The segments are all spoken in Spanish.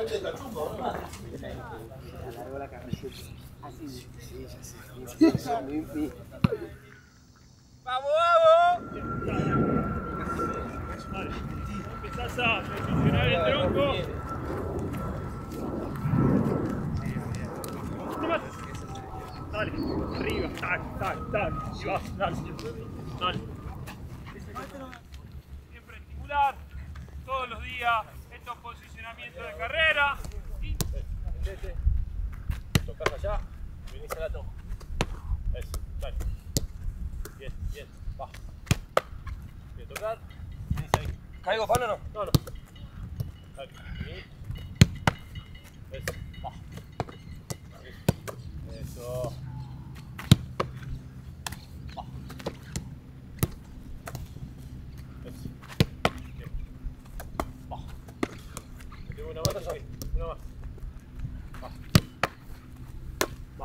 Alargó la camiseta. Así, sí, ¡Vamos, vamos! Empezás a posicionar el tronco. Dale, arriba, tac, tac, tac. Y vas, dale. Dale. Siempre estimular, todos los días, estos posicionamientos de carrera. Y... Tocás allá, venís a la toma. Eso, dale. Bien, bien, va. Bien, tocar, venís ahí. ¿Caigo, Pablo, o no? No, no. Dale, vení. Eso, va. Eso. Va. Eso. Bien. Va. Me tengo una más allá. Una más. Va. Va.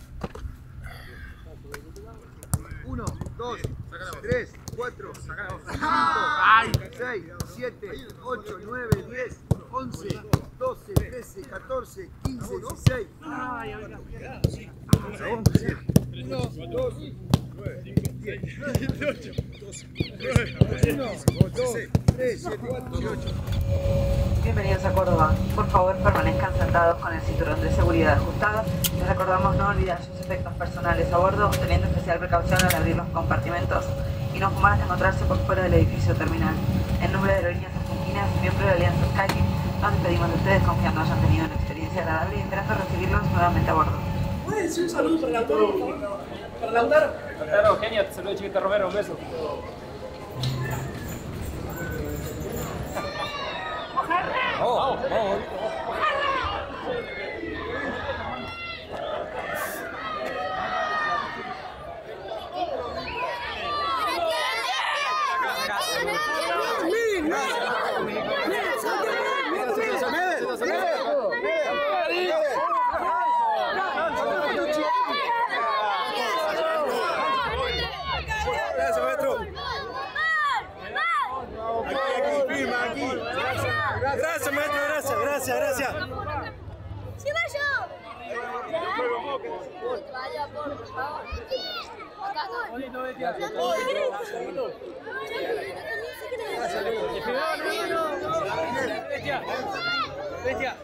1, 2, 3, 4, 5, 6, 7, 8, 9, 10, 11, 12, 13, 14, 15, 16. 1, 2, 10, 18, 12, 1, 2, 3, 4, 8. Bienvenidos a Córdoba. Por favor, permanezcan sentados con el cinturón de seguridad ajustado. Les recordamos no olvidar sus efectos personales a bordo, teniendo especial precaución al abrir los compartimentos y no fumar hasta encontrarse por fuera del edificio terminal. En nombre de Aerolíneas Argentinas, miembro de Alianza Skyteam, nos despedimos de ustedes confiando hayan tenido una experiencia agradable y esperando recibirlos nuevamente a bordo. ¿Puedes decir un saludo para Lautaro? ¿Para Lautaro? Lautaro, Eugenia, te saluda Chiquita Romero, un beso. Vamos, vamos. Gracias, maestro. Aquí, firma, aquí. Gracias, maestro, gracias. ¡Sí, vaya! Vaya, por favor. Bestia.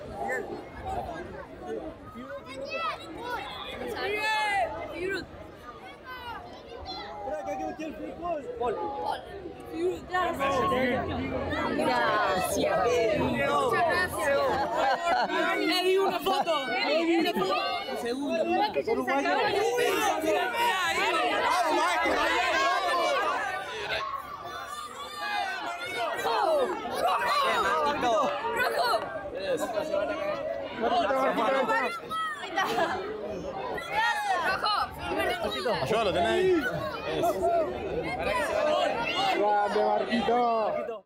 Gracias. Muchas gracias. Le di una foto. Un segundo. Ayúdalo, tenés ahí. Grande, Marquito.